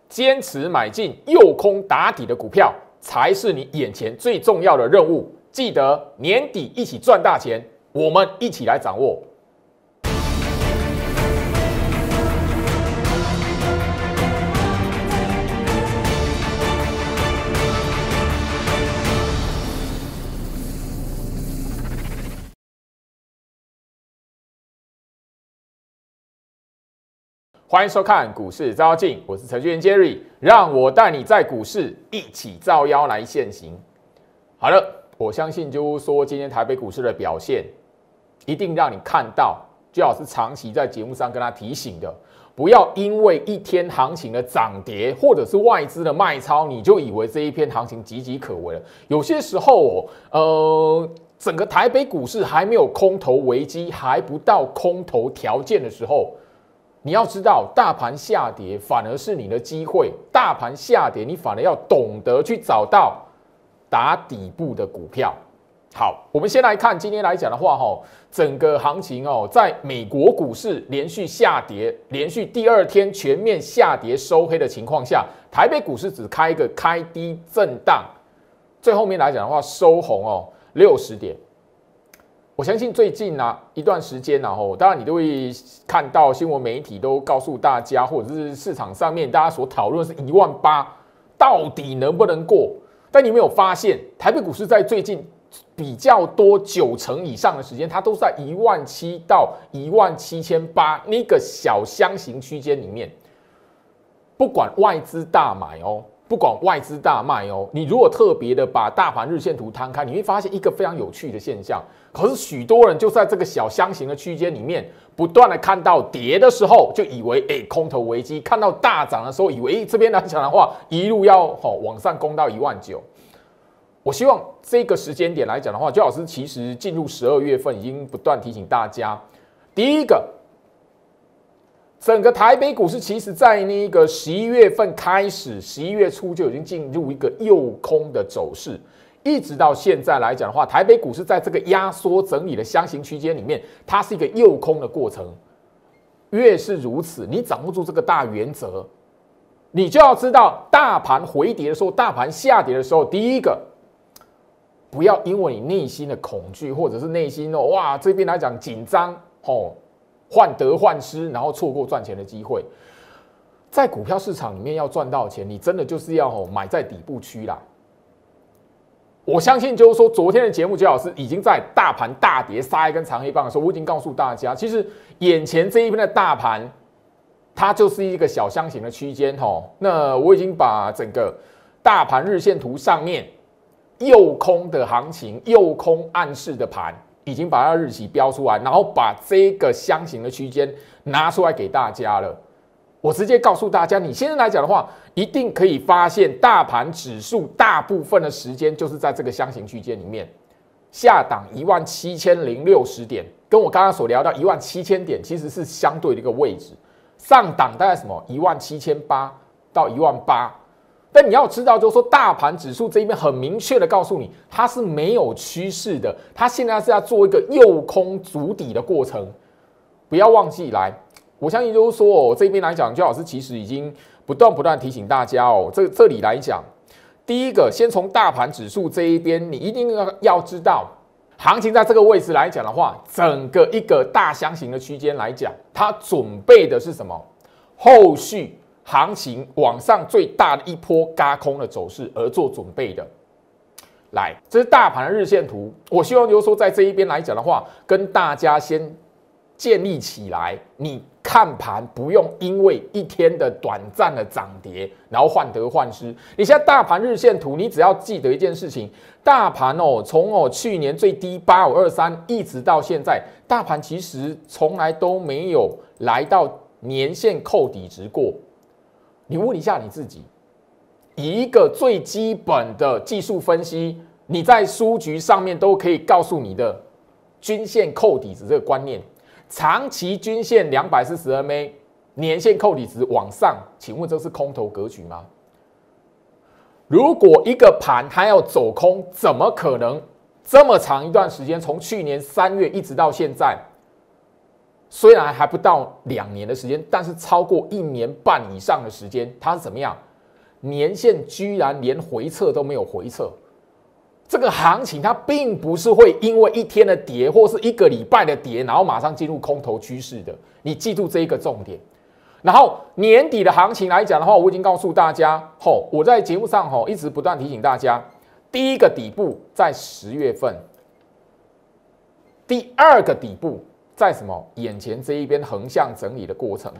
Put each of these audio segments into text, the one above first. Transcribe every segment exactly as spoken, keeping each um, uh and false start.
坚持买进诱空打底的股票，才是你眼前最重要的任务。记得年底一起赚大钱，我们一起来掌握。欢迎收看股市照妖镜，我是程序员 Jerry， 让我带你在股市一起照妖来现行。好了，我相信就是说今天台北股市的表现，一定让你看到，最好是长期在节目上跟他提醒的，不要因为一天行情的涨跌，或者是外资的卖超，你就以为这一篇行情岌岌可危了。有些时候哦，呃，整个台北股市还没有空头危机，还不到空头条件的时候。你要知道，大盘下跌反而是你的机会。大盘下跌，你反而要懂得去找到打底部的股票。好，我们先来看今天来讲的话，哈，整个行情哦，在美国股市连续下跌，连续第二天全面下跌收黑的情况下，台北股市只开一个开低震荡，最后面来讲的话收红哦六十点。我相信最近啊一段时间啊，吼，当然你都会看到新闻媒体都告诉大家，或者是市场上面大家所讨论是一万八到底能不能过？但你有没有发现，台北股市在最近比较多九成以上的时间，它都在一万七到一万七千八那个小箱型区间里面，不管外资大买哦。不管外资大卖哦，你如果特别的把大盘日线图摊开，你会发现一个非常有趣的现象。可是许多人就在这个小箱型的区间里面，不断的看到跌的时候，就以为哎、欸、空头危机；看到大涨的时候，以为、欸、这边来讲的话，一路要哦往上攻到一万九。我希望这个时间点来讲的话，焦老师其实进入十二月份已经不断提醒大家，第一个。整个台北股市其实在那个十一月份开始，十一月初就已经进入一个诱空的走势，一直到现在来讲的话，台北股市在这个压缩整理的箱型区间里面，它是一个诱空的过程。越是如此，你掌握住这个大原则，你就要知道，大盘回跌的时候，大盘下跌的时候，第一个，不要因为你内心的恐惧，或者是内心哦，哇，这边来讲紧张哦。患得患失，然后错过赚钱的机会。在股票市场里面要赚到钱，你真的就是要买在底部区啦。我相信就是说，昨天的节目，焦老师已经在大盘大跌杀一根长黑棒的时候，我已经告诉大家，其实眼前这一边的大盘，它就是一个小箱型的区间吼。那我已经把整个大盘日线图上面诱空的行情、诱空暗示的盘。已经把它日期标出来，然后把这个箱型的区间拿出来给大家了。我直接告诉大家，你现在来讲的话，一定可以发现大盘指数大部分的时间就是在这个箱型区间里面，下档一万七千零六十点，跟我刚刚所聊到一万七千点其实是相对的一个位置。上档大概什么一万七千八到一万八。但你要知道，就是说，大盘指数这一边很明确的告诉你，它是没有趋势的，它现在是要做一个诱空筑底的过程。不要忘记来，我相信就是说，哦，这边来讲，焦老师其实已经不断不断提醒大家哦，这这里来讲，第一个，先从大盘指数这一边，你一定要要知道，行情在这个位置来讲的话，整个一个大箱型的区间来讲，它准备的是什么？后续。行情往上最大的一波軋空的走势而做准备的，来，这是大盘的日线图。我希望就是说，在这一边来讲的话，跟大家先建立起来。你看盘不用因为一天的短暂的涨跌，然后患得患失。你现在大盘日线图，你只要记得一件事情：大盘哦，从哦去年最低八五二三一直到现在，大盘其实从来都没有来到年线扣底值过。你问一下你自己，以一个最基本的技术分析，你在书局上面都可以告诉你的均线扣底值这个观念，长期均线两百四十 M A， 年线扣底值往上，请问这是空头格局吗？如果一个盘它要走空，怎么可能这么长一段时间，从去年三月一直到现在， 虽然还不到两年的时间，但是超过一年半以上的时间，它是怎么样？年线居然连回撤都没有回撤。这个行情它并不是会因为一天的跌或是一个礼拜的跌，然后马上进入空头趋势的。你记住这一个重点。然后年底的行情来讲的话，我已经告诉大家，吼，我在节目上吼一直不断提醒大家，第一个底部在十月份，第二个底部在什么？眼前这一边横向整理的过程。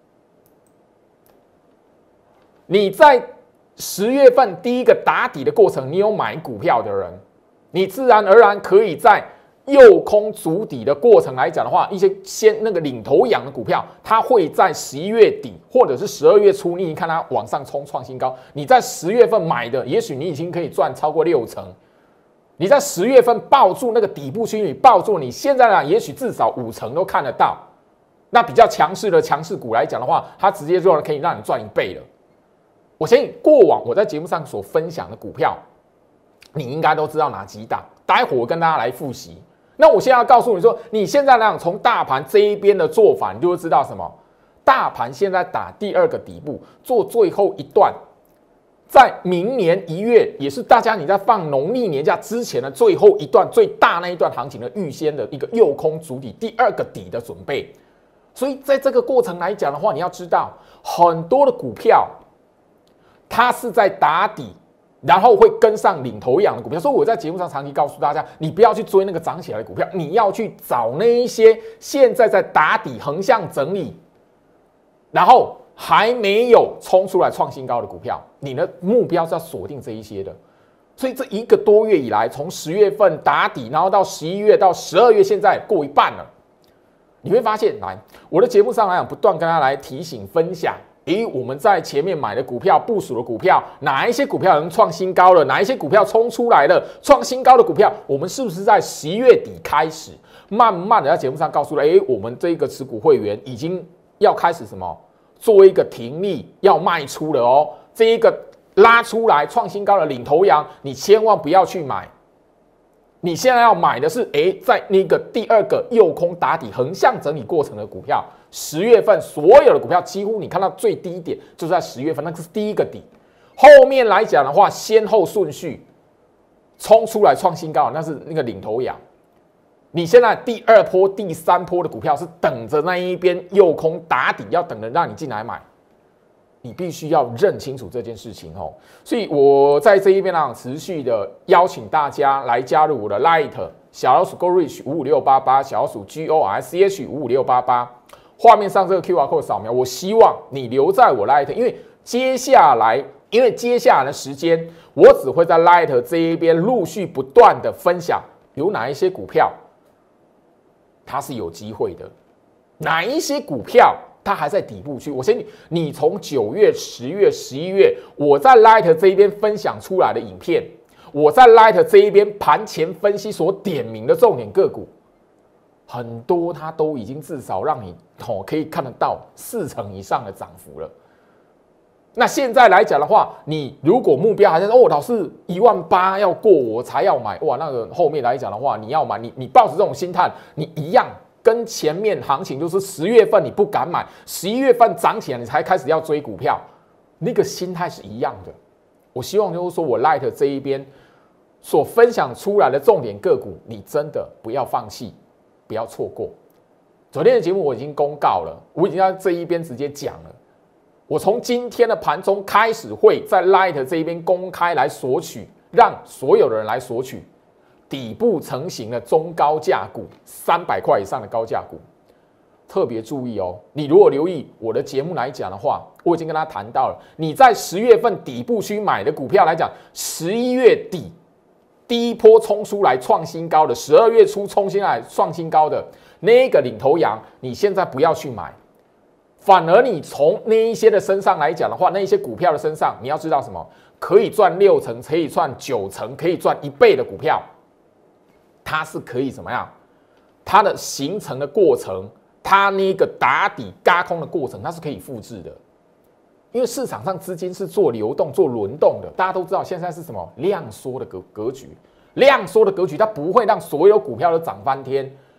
你在十月份第一个打底的过程，你有买股票的人，你自然而然可以在诱空筑底的过程来讲的话，一些先那个领头羊的股票，它会在十一月底或者是十二月初，你看它往上冲创新高，你在十月份买的，也许你已经可以赚超过六成。你在十月份抱住那个底部区域，抱住你现在呢，也许至少五成都看得到。那比较强势的强势股来讲的话，它直接就可以让你赚一倍了。我相信过往我在节目上所分享的股票，你应该都知道哪几档。待会我跟大家来复习。那我现在要告诉你说，你现在呢从大盘这一边的做法，你就会知道什么？大盘现在打第二个底部，做最后一段，在明年一月，也是大家你在放农历年假之前的最后一段最大那一段行情的预先的一个诱空筑底第二个底的准备。所以在这个过程来讲的话，你要知道很多的股票。它是在打底，然后会跟上领头羊的股票，所以我在节目上长期告诉大家，你不要去追那个涨起来的股票，你要去找那一些现在在打底横向整理，然后还没有冲出来创新高的股票，你的目标是要锁定这一些的。所以这一个多月以来，从十月份打底，然后到十一月到十二月，现在过一半了，你会发现，来我的节目上来讲，不断跟大家来提醒分享。诶，我们在前面买的股票、部署的股票，哪一些股票能创新高了？哪一些股票冲出来了？创新高的股票，我们是不是在十一月底开始，慢慢的在节目上告诉了？诶，我们这个持股会员已经要开始什么，做一个停利，要卖出了哦。这一个拉出来创新高的领头羊，你千万不要去买。你现在要买的是，诶，在那个第二个诱空打底、横向整理过程的股票。十月份所有的股票几乎你看到最低点就是在十月份，那个是第一个底。后面来讲的话，先后顺序冲出来创新高，那是那个领头羊。你现在第二波、第三波的股票是等着那一边诱空打底，要等着让你进来买。你必须要认清楚这件事情哦。所以我在这一边呢，持续的邀请大家来加入我的 Light 小老鼠 Go Reach 五五六八八，小老鼠 G O R C H 五五六八八。画面上这个 Q R code 扫描，我希望你留在我 Light， 因为接下来，因为接下来的时间，我只会在 Light 这一边陆续不断的分享，有哪一些股票它是有机会的，哪一些股票它还在底部区。我相信你从九月、十月、十一月，我在 Light 这一边分享出来的影片，我在 Light 这一边盘前分析所点名的重点个股。很多它都已经至少让你哦可以看得到四成以上的涨幅了。那现在来讲的话，你如果目标还是哦，老师一万八要过我才要买哇，那个后面来讲的话，你要买你你抱着这种心态，你一样跟前面行情就是十月份你不敢买，十一月份涨起来你才开始要追股票，那个心态是一样的。我希望就是说我 Light 这一边所分享出来的重点个股，你真的不要放弃。不要错过。昨天的节目我已经公告了，我已经在这一边直接讲了。我从今天的盘中开始会在 Light 这一边公开来索取，让所有的人来索取底部成型的中高价股，三百块以上的高价股。特别注意哦，你如果留意我的节目来讲的话，我已经跟他谈到了，你在十月份底部区买的股票来讲，十一月底。第一波冲出来创新高的，十二月初冲新来创新高的那个领头羊，你现在不要去买，反而你从那一些的身上来讲的话，那一些股票的身上，你要知道什么？可以赚六成，可以赚九成，可以赚一倍的股票，它是可以怎么样？它的形成的过程，它那个打底轧空的过程，它是可以复制的。因为市场上资金是做流动、做轮动的，大家都知道现在是什么量缩的格格局，量缩的格局，它不会让所有股票都涨翻天。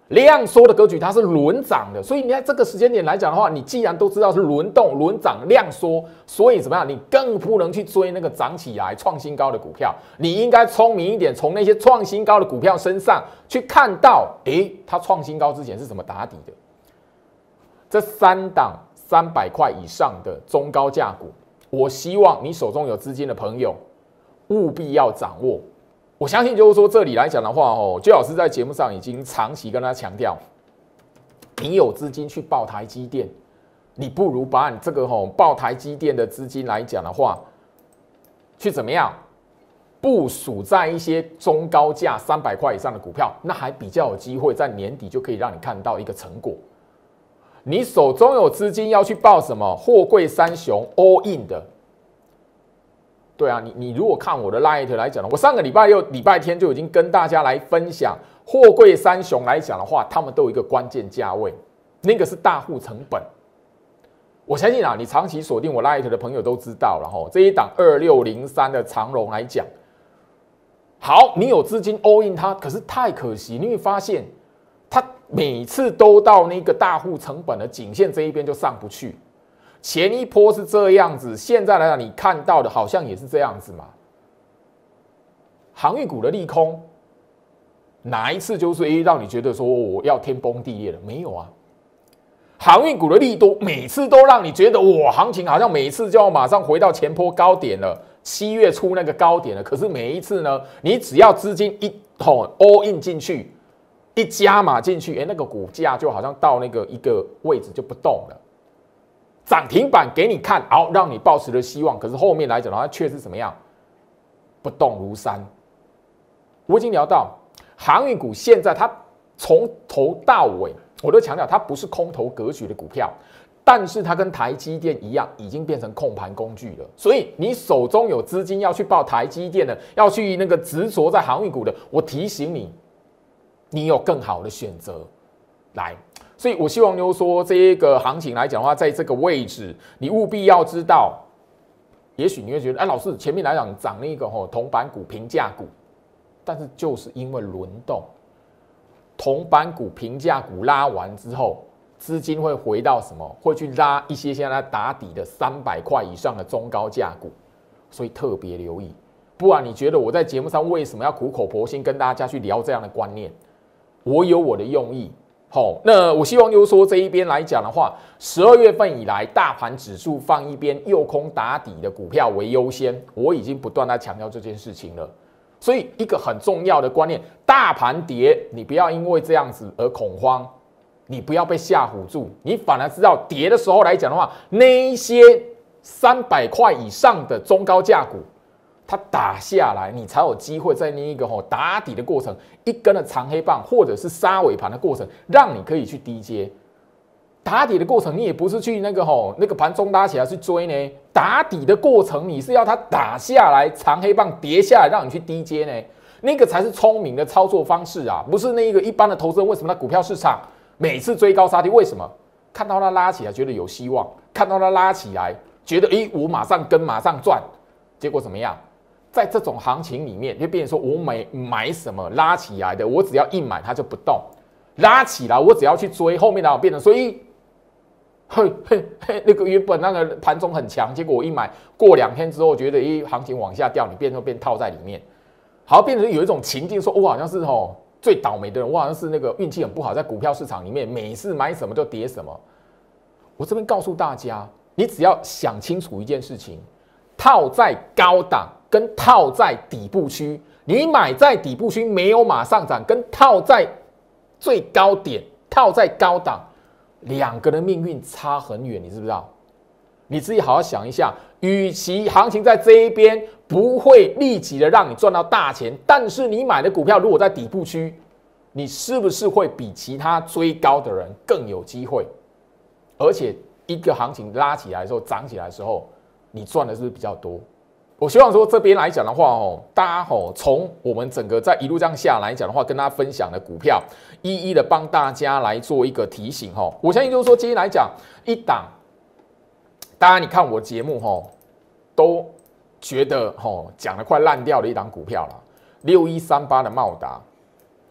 量缩的格局它是轮涨的，所以你在这个时间点来讲的话，你既然都知道是轮动、轮涨、量缩，所以怎么样？你更不能去追那个涨起来创新高的股票，你应该聪明一点，从那些创新高的股票身上去看到，诶，它创新高之前是怎么打底的？这三档三百块以上的中高价股，我希望你手中有资金的朋友务必要掌握。我相信就是说，这里来讲的话，哦，居老师在节目上已经长期跟大家强调，你有资金去报台积电，你不如把你这个吼报台积电的资金来讲的话，去怎么样部署在一些中高价三百块以上的股票，那还比较有机会在年底就可以让你看到一个成果。你手中有资金要去报什么货柜三雄 all in 的。对啊，你你如果看我的 Light 来讲呢，我上个礼拜六、礼拜天就已经跟大家来分享货柜三雄来讲的话，他们都有一个关键价位，那个是大户成本。我相信啊，你长期锁定我 Light 的朋友都知道了哈。这一档二六零三的长荣来讲，好，你有资金 all in 它，可是太可惜，你会发现它每次都到那个大户成本的颈线这一边就上不去。前一波是这样子，现在来讲你看到的好像也是这样子嘛。航运股的利空，哪一次就是诶让你觉得说我要天崩地裂了？没有啊。航运股的利多，每次都让你觉得哇，行情好像每一次就要马上回到前波高点了，七月初那个高点了。可是每一次呢，你只要资金一吼 all in 进去，一加码进去，哎，那个股价就好像到那个一个位置就不动了。涨停板给你看，好，让你抱持了希望。可是后面来讲的话，却是怎么样？不动如山。我已经聊到航运股，现在它从头到尾，我都强调它不是空头格局的股票，但是它跟台积电一样，已经变成控盘工具了。所以你手中有资金要去报台积电的，要去那个执着在航运股的，我提醒你，你有更好的选择来。所以我希望就是说，这个行情来讲的话，在这个位置，你务必要知道。也许你会觉得，哎，老师前面来讲涨那个吼铜板股、平价股，但是就是因为轮动，铜板股、平价股拉完之后，资金会回到什么？会去拉一些现在打底的三百块以上的中高价股，所以特别留意。不然你觉得我在节目上为什么要苦口婆心跟大家去聊这样的观念？我有我的用意。好，那我希望就是说这一边来讲的话，十二月份以来，大盘指数放一边，诱空打底的股票为优先。我已经不断在强调这件事情了。所以一个很重要的观念，大盘跌，你不要因为这样子而恐慌，你不要被吓唬住，你反而知道跌的时候来讲的话，那一些三百块以上的中高价股，它打下来，你才有机会在那一个吼打底的过程，一根的长黑棒或者是杀尾盘的过程，让你可以去低接。打底的过程，你也不是去那个吼那个盘中拉起来去追呢，打底的过程，你是要它打下来，长黑棒跌下来，让你去低接呢，那个才是聪明的操作方式啊，不是那一个一般的投资人。为什么在股票市场每次追高杀低？为什么？看到它拉起来觉得有希望，看到它拉起来觉得诶我马上跟马上赚，结果怎么样？在这种行情里面，就变成说我买买什么拉起来的，我只要一买它就不动，拉起来我只要去追，后面然后变成所以，嘿嘿嘿，那个原本那个盘中很强，结果我一买，过两天之后觉得一行情往下掉，你变成变套在里面，好变成有一种情境说，我好像是吼最倒霉的人，我好像是那个运气很不好，在股票市场里面每次买什么就跌什么。我这边告诉大家，你只要想清楚一件事情，套在高档。跟套在底部区，你买在底部区没有马上涨，跟套在最高点、套在高档，两个的命运差很远，你知不知道？你自己好好想一下，与其行情在这一边不会立即的让你赚到大钱，但是你买的股票如果在底部区，你是不是会比其他追高的人更有机会？而且一个行情拉起来的时候、涨起来的时候，你赚的是不是比较多？我希望说这边来讲的话，哦，大家哦，从我们整个在一路这样下来讲的话，跟大家分享的股票，一一的帮大家来做一个提醒哈。我相信就是说，今天来讲一档，大家你看我节目哈，都觉得哈讲的快烂掉的一档股票了，六一三八的茂达。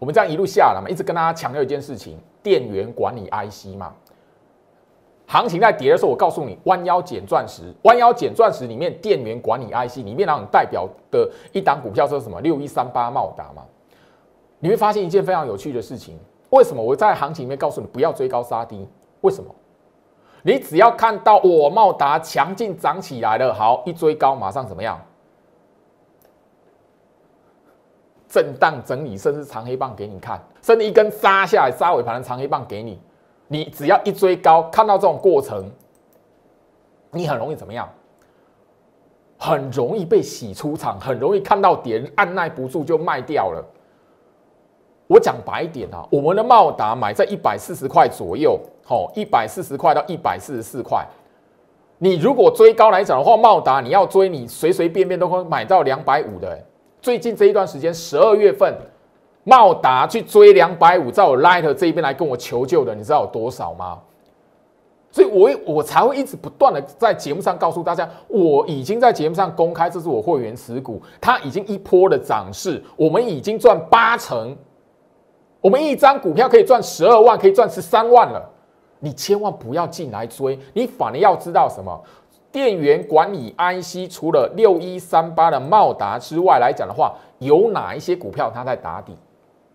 我们这样一路下来嘛，一直跟大家强调一件事情：电源管理 I C 嘛。行情在跌的时候，我告诉你，弯腰捡钻石，弯腰捡钻石里面电源管理 I C 里面那种代表的一档股票是什么？六一三八茂达嘛。你会发现一件非常有趣的事情，为什么我在行情里面告诉你不要追高杀低？为什么？你只要看到我茂达强劲涨起来了，好，一追高马上怎么样？震荡整理，甚至长黑棒给你看，甚至一根杀下来杀尾盘的长黑棒给你。你只要一追高，看到这种过程，你很容易怎么样？很容易被洗出场，很容易看到跌，按耐不住就卖掉了。我讲白一点啊，我们的茂达买在一百四十块左右，好，一百四十块到一百四十四块。你如果追高来讲的话，茂达你要追，你随随便便都会买到两百五的。最近这一段时间，十二月份，茂达去追两百五，在我 Light 这一边来跟我求救的，你知道有多少吗？所以我，我我才会一直不断的在节目上告诉大家，我已经在节目上公开，这是我会员持股，它已经一波的涨势，我们已经赚八成，我们一张股票可以赚十二万，可以赚十三万了。你千万不要进来追，你反而要知道什么？电源管理 I C 除了六一三八的茂达之外来讲的话，有哪一些股票它在打底？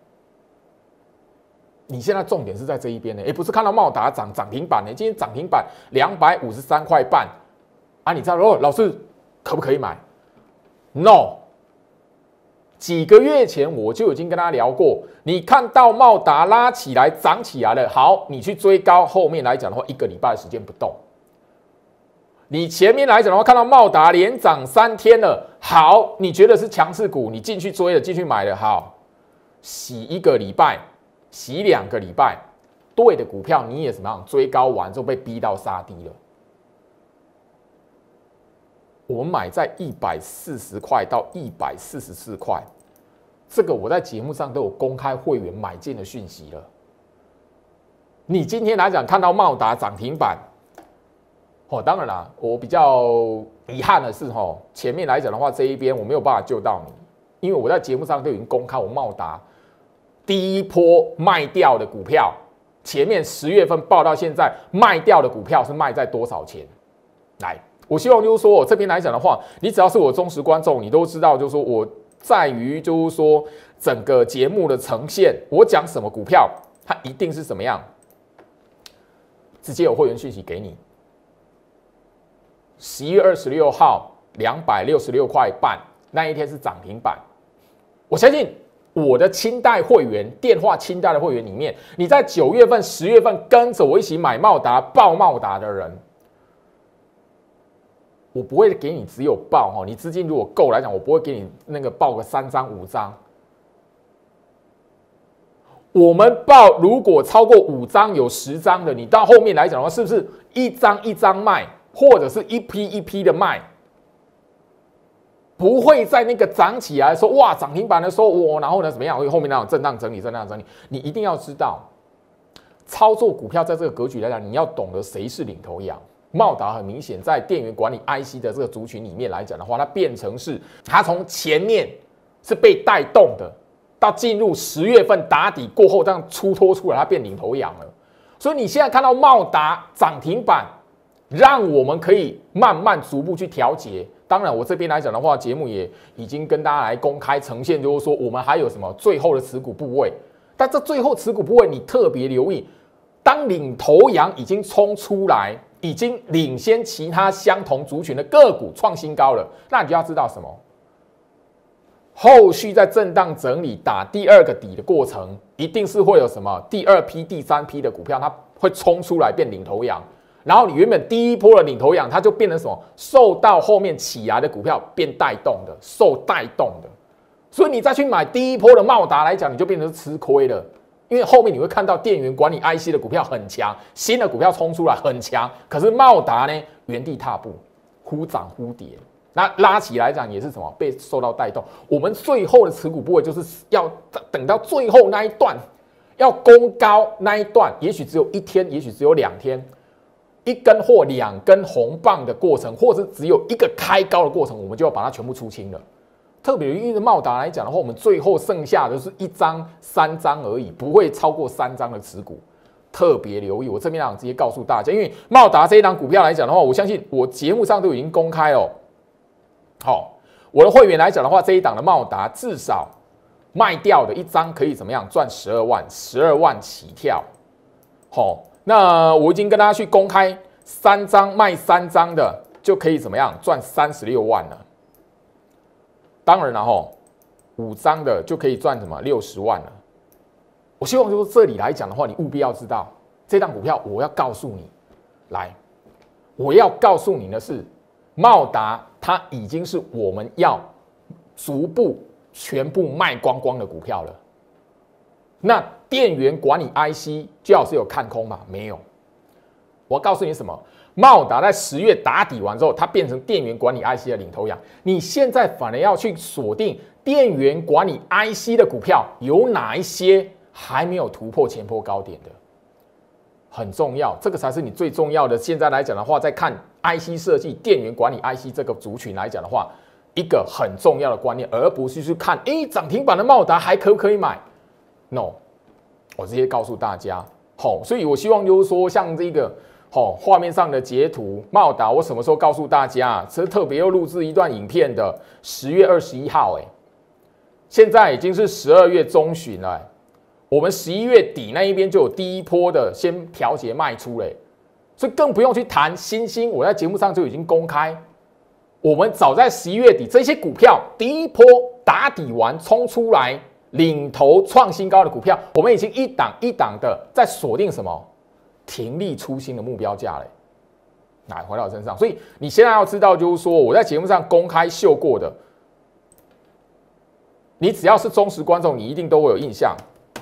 你现在重点是在这一边呢，也不是看到茂达涨涨停板呢，今天涨停板两百五十三块半啊！你知道哦，老师可不可以买 ？No， 几个月前我就已经跟他聊过，你看到茂达拉起来涨起来了，好，你去追高，后面来讲的话，一个礼拜的时间不动。你前面来讲的话，看到茂达连涨三天了，好，你觉得是强势股，你进去追了，进去买了，好，洗一个礼拜，洗两个礼拜，对的股票你也怎么样？追高完之后被逼到杀低了。我买在一百四十块到一百四十四块，这个我在节目上都有公开会员买进的讯息了。你今天来讲看到茂达涨停板。哦，当然啦，我比较遗憾的是，哈，前面来讲的话，这一边我没有办法救到你，因为我在节目上都已经公开我茂达第一波卖掉的股票，前面十月份报到现在卖掉的股票是卖在多少钱？来，我希望就是说我这边来讲的话，你只要是我忠实观众，你都知道，就是说我在于就是说整个节目的呈现，我讲什么股票，它一定是什么样，直接有会员讯息给你。十一月二十六号两百六十六块半，那一天是涨停板。我相信我的清代会员电话清代的会员里面，你在九月份、十月份跟着我一起买茂达、报茂达的人，我不会给你只有报哈，你资金如果够来讲，我不会给你那个报个三张五张。我们报如果超过五张有十张的，你到后面来讲的话，是不是一张一张卖？或者是一批一批的卖，不会在那个涨起来说哇涨停板的时候，哇，然后呢怎么样？会后面那种震荡整理、震荡整理，你一定要知道，操作股票在这个格局来讲，你要懂得谁是领头羊。茂达很明显在电源管理 I C 的这个族群里面来讲的话，它变成是它从前面是被带动的，到进入十月份打底过后，这样出脱出来，它变领头羊了。所以你现在看到茂达涨停板。让我们可以慢慢逐步去调节。当然，我这边来讲的话，节目也已经跟大家来公开呈现，就是说我们还有什么最后的持股部位。但这最后持股部位，你特别留意，当领头羊已经冲出来，已经领先其他相同族群的个股创新高了，那你就要知道什么？后续在震荡整理打第二个底的过程，一定是会有什么第二批、第三批的股票，它会冲出来变领头羊。然后你原本第一波的领头羊，它就变成什么？受到后面起来的股票变带动的，受带动的。所以你再去买第一波的茂达来讲，你就变成吃亏了，因为后面你会看到电源管理 I C 的股票很强，新的股票冲出来很强，可是茂达呢原地踏步，忽涨忽跌。那拉起来讲也是什么？被受到带动。我们最后的持股部位就是要等到最后那一段，要攻高那一段，也许只有一天，也许只有两天。一根或两根红棒的过程，或者只有一个开高的过程，我们就要把它全部出清了。 特别因为茂达来讲的话，我们最后剩下的是一张、三张而已，不会超过三张的持股。特别留意，我这边想直接告诉大家，因为茂达这一档股票来讲的话，我相信我节目上都已经公开了。好，我的会员来讲的话，这一档的茂达至少卖掉的一张可以怎么样赚十二万，十二万起跳。好，那我已经跟大家去公开三张卖三张的，就可以怎么样赚三十六万了。当然了吼，五张的就可以赚什么六十万了。我希望就是这里来讲的话，你务必要知道这档股票，我要告诉你，来，我要告诉你的是，茂达它已经是我们要逐步全部卖光光的股票了。那电源管理 I C 最好是有看空吗？没有。我要告诉你什么？茂达在十月打底完之后，它变成电源管理 I C 的领头羊。你现在反而要去锁定电源管理 I C 的股票，有哪一些还没有突破前波高点的？很重要，这个才是你最重要的。现在来讲的话，在看 I C 设计、电源管理 I C 这个族群来讲的话，一个很重要的观念，而不是去看，哎，涨停板的茂达还可不可以买 ？No， 我直接告诉大家，好，所以我希望就是说，像这个。好，画面上的截图，茂达，我什么时候告诉大家？这特别又录制一段影片的，十月二十一号，哎，现在已经是十二月中旬了，我们十一月底那一边就有第一波的先调节卖出嘞，所以更不用去谈新兴，我在节目上就已经公开，我们早在十一月底，这些股票第一波打底完冲出来，领头创新高的股票，我们已经一档一档的在锁定什么？停利出新的目标价嘞，来回到我身上，所以你现在要知道，就是说我在节目上公开秀过的，你只要是忠实观众，你一定都会有印象。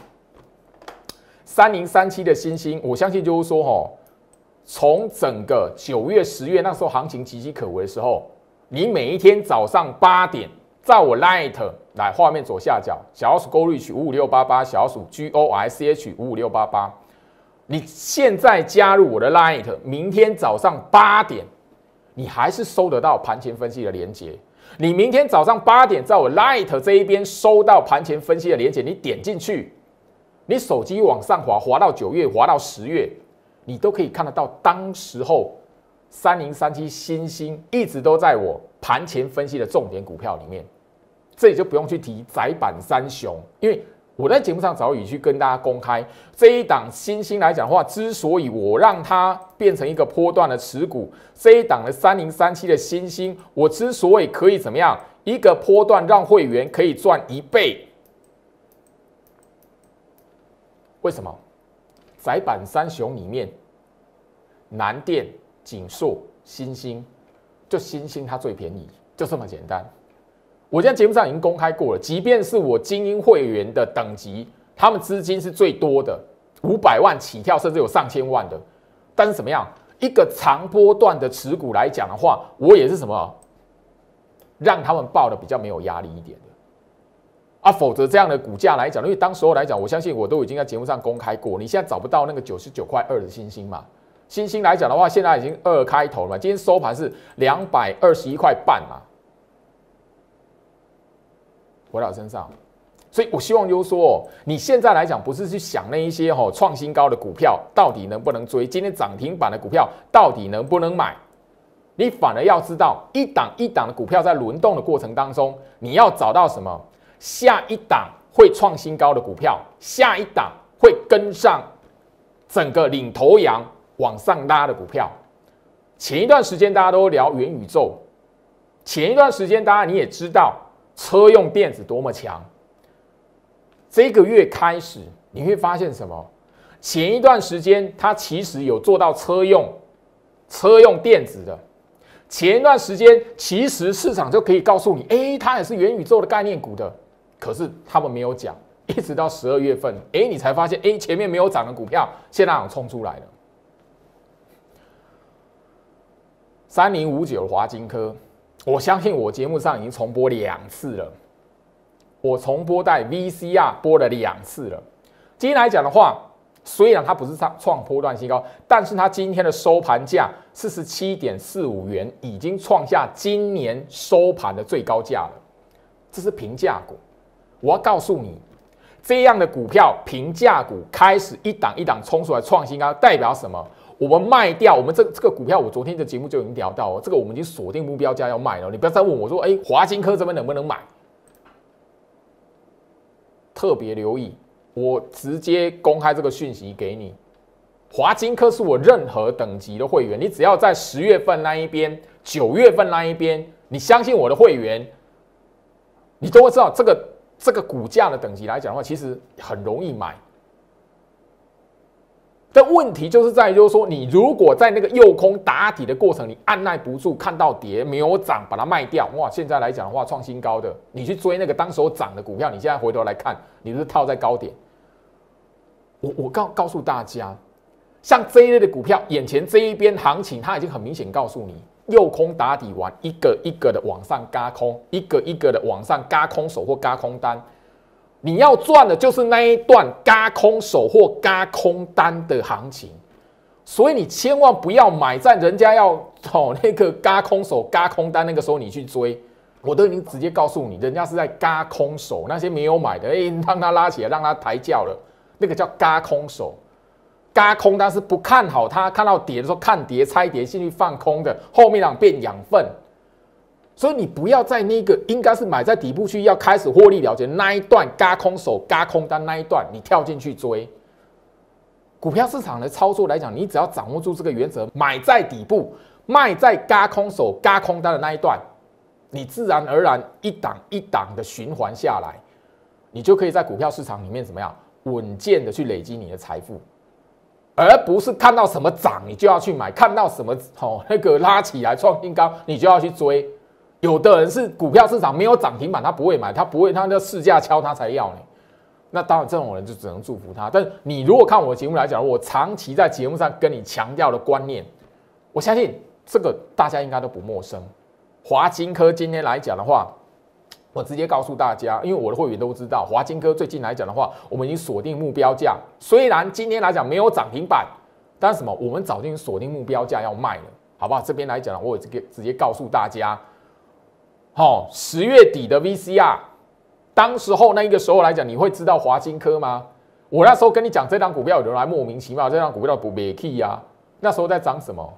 三零三七的新兴，我相信就是说，哈，从整个九月、十月那时候行情岌岌可危的时候，你每一天早上八点，在我 Light 来画面左下角，小老鼠 Go Reach 五五六八八，小老鼠 G O R C H 五五六八八。你现在加入我的 Light， 明天早上八点，你还是收得到盘前分析的连结。你明天早上八点，在我 Light 这一边收到盘前分析的连结，你点进去，你手机往上滑，滑到九月，滑到十月，你都可以看得到。当时候三零三七新兴一直都在我盘前分析的重点股票里面，这里就不用去提载板三雄，因为。我在节目上早已去跟大家公开，这一档新兴来讲的话，之所以我让它变成一个波段的持股，这一档的三零三七的新兴，我之所以可以怎么样，一个波段让会员可以赚一倍，为什么？载板三雄里面，南电、景硕、新兴，就新兴它最便宜，就这么简单。我在节目上已经公开过了，即便是我精英会员的等级，他们资金是最多的，五百万起跳，甚至有上千万的。但是怎么样，一个长波段的持股来讲的话，我也是什么，让他们抱的比较没有压力一点的啊。否则这样的股价来讲，因为当时候来讲，我相信我都已经在节目上公开过，你现在找不到那个九十九块二的新兴嘛？新兴来讲的话，现在已经二开头了嘛，今天收盘是两百二十一块半嘛。回到身上，所以我希望就是说，你现在来讲不是去想那一些哈创新高的股票到底能不能追，今天涨停板的股票到底能不能买，你反而要知道一档一档的股票在轮动的过程当中，你要找到什么下一档会创新高的股票，下一档会跟上整个领头羊往上拉的股票。前一段时间大家都聊元宇宙，前一段时间大家你也知道。车用电子多么强？这个月开始你会发现什么？前一段时间它其实有做到车用车用电子的，前一段时间其实市场就可以告诉你，哎，它也是元宇宙的概念股的，可是他们没有讲，一直到十二月份，哎，你才发现，哎，前面没有涨的股票，现在有冲出来了。三零五九华金科。我相信我节目上已经重播两次了，我重播带 V C R 播了两次了。今天来讲的话，虽然它不是创波段新高，但是它今天的收盘价四十七点四五元，已经创下今年收盘的最高价了。 这是平价股。我要告诉你，这样的股票平价股开始一档一档冲出来创新高，代表什么？我们卖掉我们这这个股票，我昨天的节目就已经聊到哦，这个我们已经锁定目标价要卖了。你不要再问我说，哎，华金科这边能不能买？特别留意，我直接公开这个讯息给你。华金科是我任何等级的会员，你只要在十月份那一边、九月份那一边，你相信我的会员，你都会知道这个这个股价的等级来讲的话，其实很容易买。但问题就是在于，就是说，你如果在那个诱空打底的过程，你按耐不住，看到跌没有涨，把它卖掉，哇！现在来讲的话，创新高的，你去追那个当时候涨的股票，你现在回头来看，你是套在高点。我我告告诉大家，像这一类的股票，眼前这一边行情，它已经很明显告诉你，诱空打底完，一个一个的往上軋空，一个一个的往上軋空手或軋空单。你要赚的就是那一段軋空手或軋空单的行情，所以你千万不要买在人家要哦那个軋空手軋空单那个时候你去追，我都已经直接告诉你，人家是在軋空手，那些没有买的，哎，让他拉起来，让他抬轿了，那个叫軋空手，軋空单是不看好它，看到跌的时候看跌拆跌进去放空的，后面两变养分。所以你不要在那个应该是买在底部区要开始获利了结那一段軋空手軋空单那一段，你跳进去追。股票市场的操作来讲，你只要掌握住这个原则，买在底部，卖在軋空手軋空单的那一段，你自然而然一档一档的循环下来，你就可以在股票市场里面怎么样稳健的去累积你的财富，而不是看到什么涨你就要去买，看到什么哦那个拉起来创新高你就要去追。有的人是股票市场没有涨停板，他不会买，他不会，他要市价敲他才要呢。那当然，这种人就只能祝福他。但你如果看我的节目来讲，我长期在节目上跟你强调的观念，我相信这个大家应该都不陌生。华金科今天来讲的话，我直接告诉大家，因为我的会员都知道，华金科最近来讲的话，我们已经锁定目标价。虽然今天来讲没有涨停板，但是什么？我们早就已经锁定目标价要卖了，好不好？这边来讲，我也直接直接告诉大家。好，十月底的 V C R， 当时候那一个时候来讲，你会知道华金科吗？我那时候跟你讲这张股票，有人来莫名其妙，这张股票不没 key 啊，那时候在涨什么？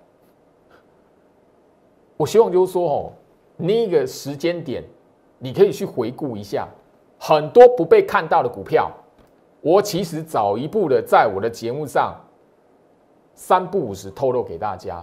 我希望就是说，哦，那个时间点，你可以去回顾一下，很多不被看到的股票，我其实早一步的在我的节目上三不五时透露给大家。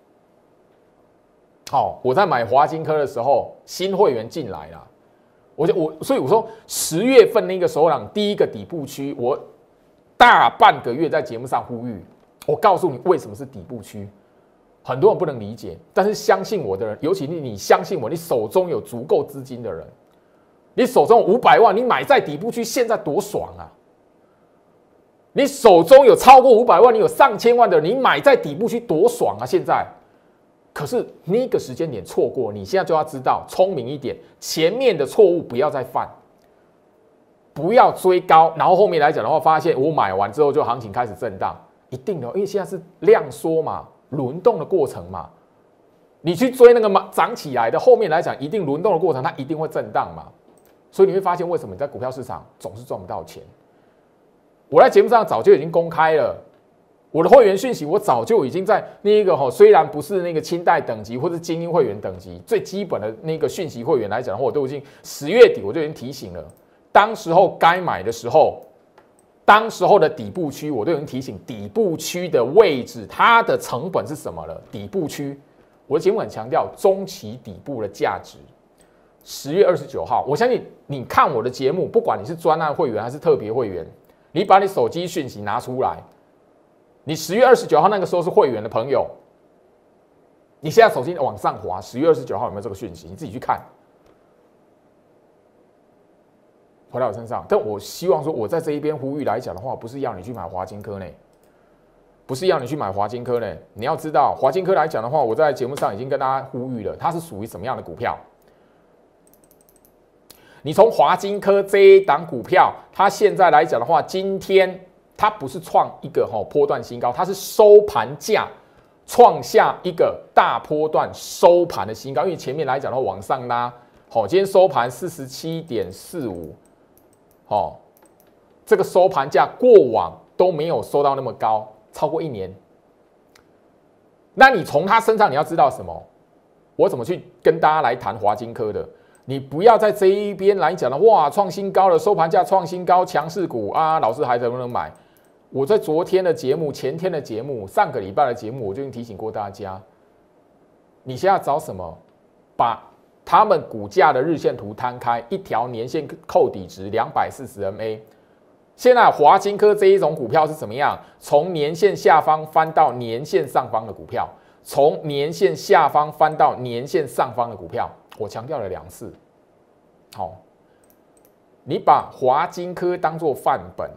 好，我在买华金科的时候，新会员进来了，我就我所以我说十月份那个时候呢，第一个底部区，我大半个月在节目上呼吁，我告诉你为什么是底部区，很多人不能理解，但是相信我的人，尤其你你相信我，你手中有足够资金的人，你手中五百万，你买在底部区，现在多爽啊！你手中有超过五百万，你有上千万的人，你买在底部区多爽啊！现在。可是那个时间点错过，你现在就要知道，聪明一点，前面的错误不要再犯，不要追高，然后后面来讲的话，发现我买完之后就行情开始震荡，一定的，因为现在是量缩嘛，轮动的过程嘛，你去追那个涨起来的，后面来讲一定轮动的过程，它一定会震荡嘛，所以你会发现为什么你在股票市场总是赚不到钱。我在节目上早就已经公开了。我的会员讯息，我早就已经在那一个哈，虽然不是那个清代等级或是精英会员等级，最基本的那个讯息会员来讲的话，我都已经十月底我就已经提醒了，当时候该买的时候，当时候的底部区我都已经提醒底部区的位置，它的成本是什么了？底部区，我的节目很强调中期底部的价值。十月二十九号，我相信你看我的节目，不管你是专案会员还是特别会员，你把你手机讯息拿出来。你十月二十九号那个时候是会员的朋友，你现在手机往上滑，十月二十九号有没有这个讯息？你自己去看，回到我身上。但我希望说，我在这一边呼吁来讲的话，不是要你去买华金科呢，不是要你去买华金科呢。你要知道，华金科来讲的话，我在节目上已经跟大家呼吁了，它是属于什么样的股票？你从华金科这一档股票，它现在来讲的话，今天。它不是创一个哈波段新高，它是收盘价创下一个大波段收盘的新高。因为前面来讲的话往上拉， 好，今天收盘四十七点四五，好，这个收盘价过往都没有收到那么高，超过一年。那你从他身上你要知道什么？我怎么去跟大家来谈华金科的？你不要在这一边来讲的，哇，创新高了，收盘价创新高，强势股啊，老师还能不能买？我在昨天的节目、前天的节目、上个礼拜的节目，我就已经提醒过大家，你现在找什么？把他们股价的日线图摊开，一条年线扣底值两百四十 M A。现在华金科这一种股票是怎么样？从年线下方翻到年线上方的股票，从年线下方翻到年线上方的股票，我强调了两次。好，你把华金科当作范本，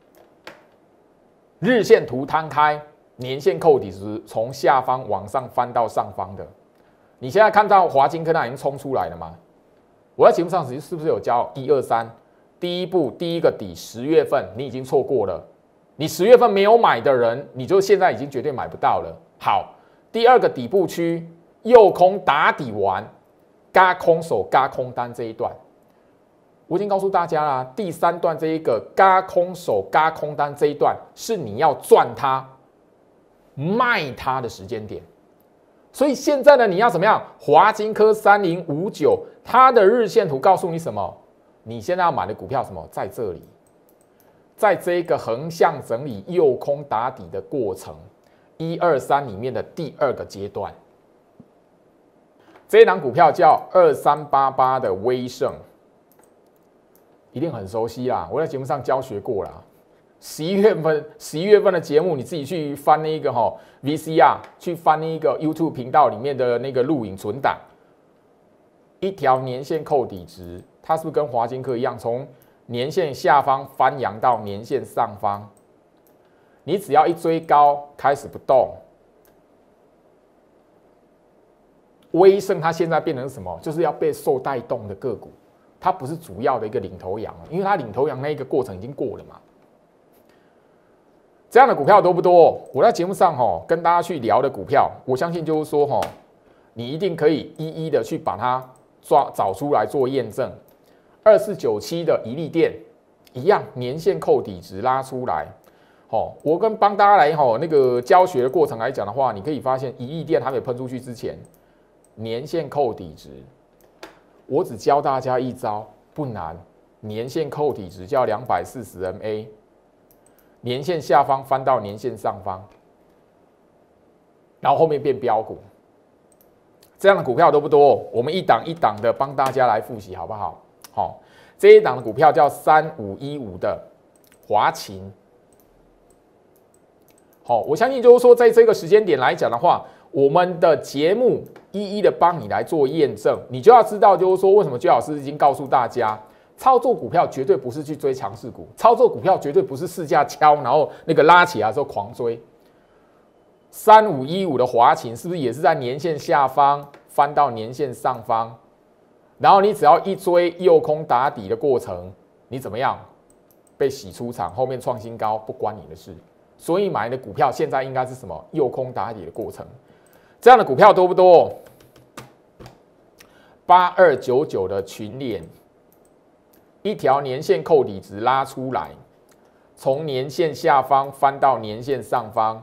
日线图摊开，年线扣底值从下方往上翻到上方的，你现在看到华金科那已经冲出来了吗？我在节目上是不是有教一二三？第一步，第一个底，十月份你已经错过了，你十月份没有买的人，你就现在已经绝对买不到了。好，第二个底部区，右空打底完，嘎空手嘎空单这一段，我已经告诉大家啦，第三段这一个嘎空手嘎空单这一段是你要赚它、卖它的时间点。所以现在呢，你要怎么样？华金科三零五九，它的日线图告诉你什么？你现在要买的股票什么？在这里，在这个横向整理右空打底的过程，一二三里面的第二个阶段，这一档股票叫二三八八的威盛，一定很熟悉啦，我在节目上教学过啦。十一月份，十一月份的节目，你自己去翻那个哈 V C R， 去翻那个 YouTube 频道里面的那个录影存档，一条年线扣底值。它是不是跟华金科一样，从年线下方翻扬到年线上方？你只要一追高，开始不动。威盛它现在变成什么？就是要被受带动的个股，它不是主要的一个领头羊了，因为它领头羊那一个过程已经过了嘛。这样的股票多不多？我在节目上哈跟大家去聊的股票，我相信就是说哈，你一定可以一一的去把它抓找出来做验证。二四九七的怡利电一样，年线扣底值拉出来。好，我跟帮大家来哈那个教学的过程来讲的话，你可以发现怡利电还没喷出去之前，年线扣底值，我只教大家一招，不难，年线扣底值叫两百四十 M A， 年线下方翻到年线上方，然后后面变标股。这样的股票多不多？我们一档一档的帮大家来复习，好不好？好，这一档的股票叫三五一五的华勤。好，我相信就是说，在这个时间点来讲的话，我们的节目一一的帮你来做验证，你就要知道，就是说，为什么居老师已经告诉大家，操作股票绝对不是去追强势股，操作股票绝对不是市价敲，然后那个拉起来之后狂追。三五一五的华勤是不是也是在年线下方翻到年线上方？然后你只要一追右空打底的过程，你怎么样被洗出场，后面创新高不关你的事。所以买的股票现在应该是什么？右空打底的过程。这样的股票多不多？八二九九的群联，一条年线扣底值拉出来，从年线下方翻到年线上方。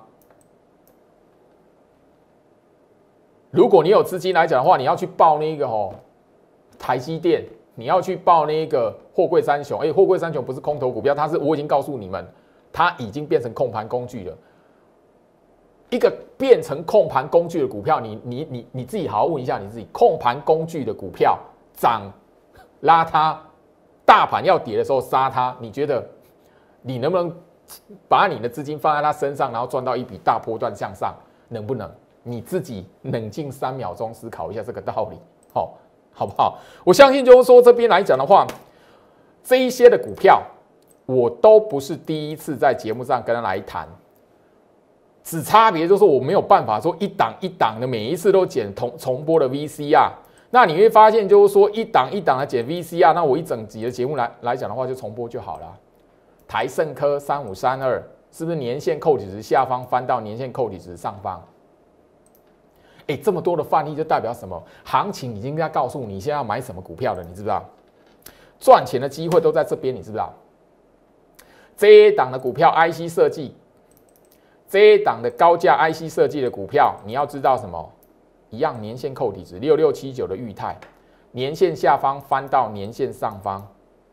如果你有资金来讲的话，你要去报那个哦。台积电，你要去报那个货柜三雄，哎，货柜三雄不是空头股票，它是我已经告诉你们，它已经变成控盘工具了。一个变成控盘工具的股票，你你你你自己好好问一下你自己，控盘工具的股票涨拉它，大盘要跌的时候杀它，你觉得你能不能把你的资金放在它身上，然后赚到一笔大波段向上？能不能？你自己冷静三秒钟思考一下这个道理，好。好不好？我相信就是说这边来讲的话，这一些的股票我都不是第一次在节目上跟他来谈，只差别就是我没有办法说一档一档的每一次都剪重重播的 V C R， 那你会发现就是说一档一档的剪 V C R， 那我一整集的节目来来讲的话就重播就好了。台盛科三五三二是不是年线扣底值下方翻到年线扣底值上方？ 哎，这么多的范例就代表什么？行情已经在告诉你现在要买什么股票了，你知不知道？赚钱的机会都在这边，你知不知道？这一档的股票 I C 设计，这一档的高价 I C 设计的股票，你要知道什么？一样年线扣底值六六七九的裕泰，年线下方翻到年线上方。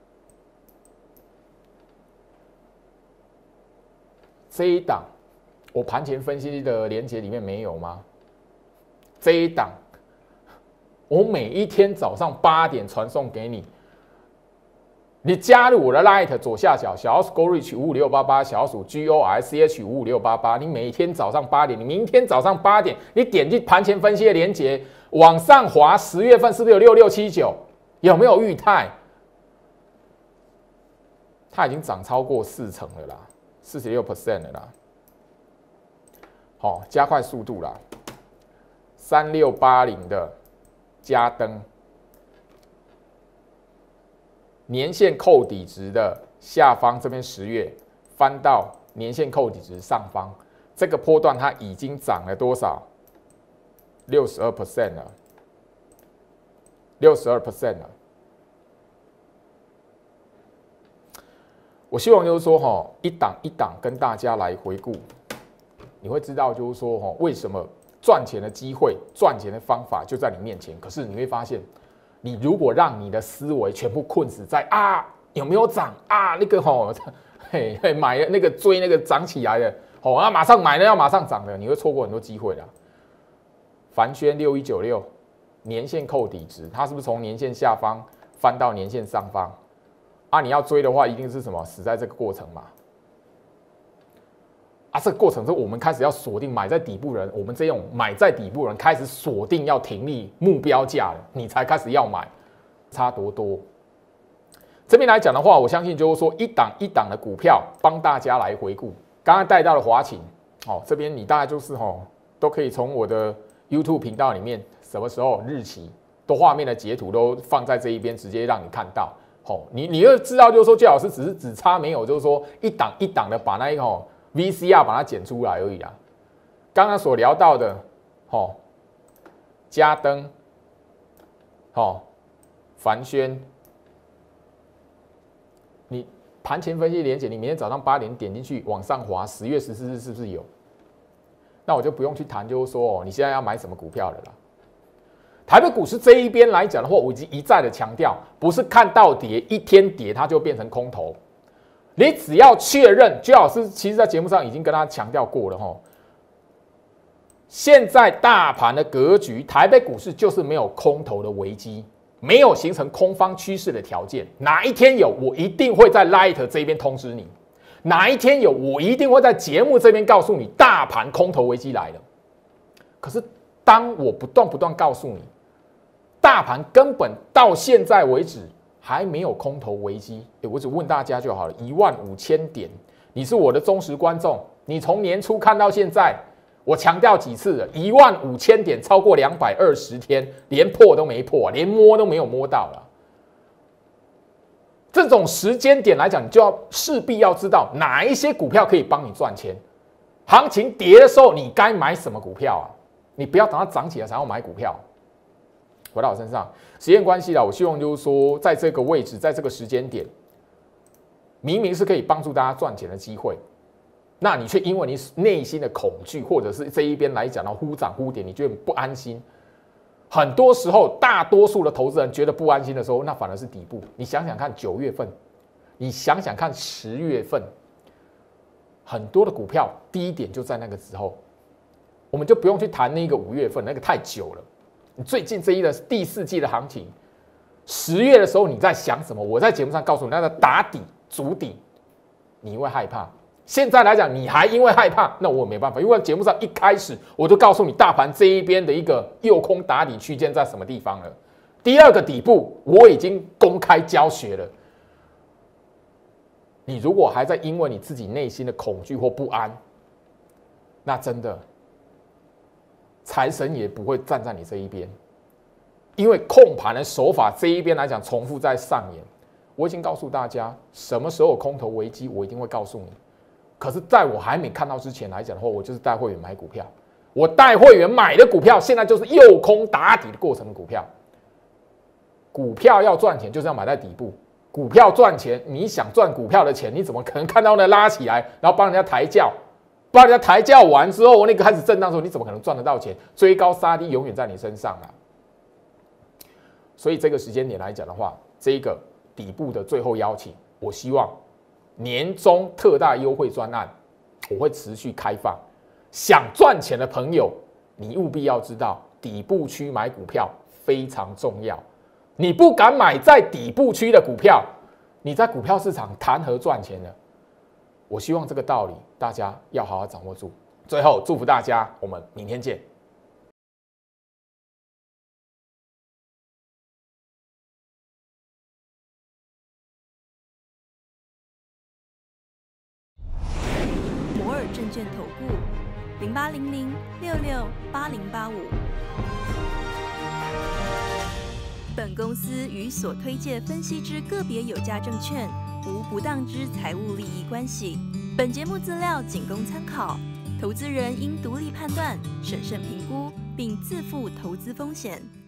这一档，我盘前分析的连结里面没有吗？这一档，我每一天早上八点传送给你，你加入我的 Light 左下角小老鼠 Go Reach 五五六八八，小老鼠 G O R C H 五五六八八，你每天早上八点，你明天早上八点，你点击盘前分析的连结，往上滑，十月份是不是有六六七九？有没有裕泰？它已经涨超过四成了啦。四十六 percent 了啦，好、哦，加快速度啦。三六八零的嘉登，年线扣底值的下方这边十月翻到年线扣底值上方，这个波段它已经涨了多少？六十二 percent 了，六十二 percent 了。我希望就是说，哈，一档一档跟大家来回顾，你会知道，就是说，哈，为什么赚钱的机会、赚钱的方法就在你面前。可是你会发现，你如果让你的思维全部困死在啊有没有涨啊那个吼，嘿嘿买了那个追那个涨起来的，哦啊马上买了要马上涨的，你会错过很多机会的。凡轩六一九六年线扣底值，它是不是从年线下方翻到年线上方？啊，你要追的话，一定是什么死在这个过程嘛？啊，这个过程中，我们开始要锁定买在底部人，我们这种买在底部人开始锁定要停利目标价了，你才开始要买，差多多。这边来讲的话，我相信就是说一档一档的股票帮大家来回顾。刚刚带到了华勤，哦，这边你大概就是哦，都可以从我的 YouTube 频道里面，什么时候日期都画面的截图都放在这一边，直接让你看到。哦，你你要知道，就是说，最老师只是只差没有，就是说一档一档的把那一个、哦、V C R 把它剪出来而已啦。刚刚所聊到的，哦，嘉登，哦，凡轩，你盘前分析连结，你明天早上八点点进去往上滑，十月十四日是不是有？那我就不用去谈，就是说，哦，你现在要买什么股票了啦。台北股市这一边来讲的话，我已经一再的强调，不是看到跌一天跌它就变成空头，你只要确认，居老师其实在节目上已经跟他强调过了哈。现在大盘的格局，台北股市就是没有空头的危机，没有形成空方趋势的条件。哪一天有，我一定会在 Light 这边通知你；哪一天有，我一定会在节目这边告诉你，大盘空头危机来了。可是当我不断不断告诉你，大盘根本到现在为止还没有空头危机，我只问大家就好了，一万五千点，你是我的忠实观众，你从年初看到现在，我强调几次了，一万五千点超过两百二十天，连破都没破，连摸都没有摸到了。这种时间点来讲，你就要势必要知道哪一些股票可以帮你赚钱，行情跌的时候你该买什么股票啊？你不要等它涨起来才要买股票。回到我身上，时间关系啦，我希望就是说，在这个位置，在这个时间点，明明是可以帮助大家赚钱的机会，那你却因为你内心的恐惧，或者是这一边来讲到忽涨忽跌，你觉得不安心。很多时候，大多数的投资人觉得不安心的时候，那反而是底部。你想想看，九月份，你想想看十月份，很多的股票低点就在那个时候，我们就不用去谈那个五月份，那个太久了。最近这一的第四季的行情，十月的时候你在想什么？我在节目上告诉你，那个打底、筑底，你会害怕。现在来讲，你还因为害怕，那我也没办法，因为节目上一开始我就告诉你，大盘这一边的一个诱空打底区间在什么地方了。第二个底部我已经公开教学了。你如果还在因为你自己内心的恐惧或不安，那真的。财神也不会站在你这一边，因为控盘的手法这一边来讲重复在上演。我已经告诉大家，什么时候有空头危机，我一定会告诉你。可是，在我还没看到之前来讲的话，我就是带会员买股票。 我带会员买的股票，现在就是诱空打底的过程的股票。股票要赚钱，就是要买在底部。股票赚钱，你想赚股票的钱，你怎么可能看到那拉起来，然后帮人家抬轿，帮人家抬轿完之后，那个开始震荡的时候，你怎么可能赚得到钱？追高杀低，永远在你身上啊。所以这个时间点来讲的话，这个底部的最后邀请，我希望年终特大优惠专案，我会持续开放。想赚钱的朋友，你务必要知道，底部区买股票非常重要。你不敢买在底部区的股票，你在股票市场谈何赚钱呢？我希望这个道理大家要好好掌握住。最后祝福大家，我们明天见。 摩尔证券投顾零八零零六六八零八五。本公司与所推介分析之个别有价证券无不当之财务利益关系。本节目资料仅供参考，投资人应独立判断、审慎评估，并自负投资风险。